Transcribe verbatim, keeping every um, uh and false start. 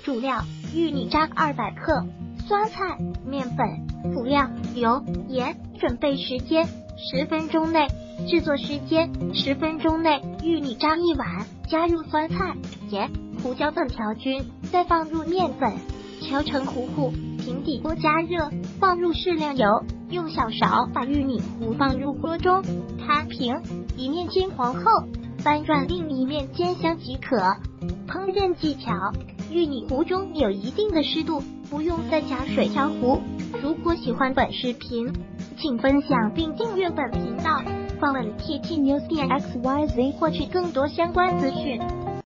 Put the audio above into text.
主料：玉米渣二百克，酸菜、面粉、辅料、油、盐。准备时间：十分钟内。制作时间：十分钟内。玉米渣一碗，加入酸菜、盐、胡椒粉调均，再放入面粉，调成糊糊。平底锅加热，放入适量油，用小勺把玉米糊放入锅中，摊平，一面金黄后翻转，另一面煎香即可。烹饪技巧：玉米糊中有一定的湿度，不用再加水调糊。如果喜欢本视频，请分享并订阅本频道，访问 T T News 点 X Y Z 获取更多相关资讯。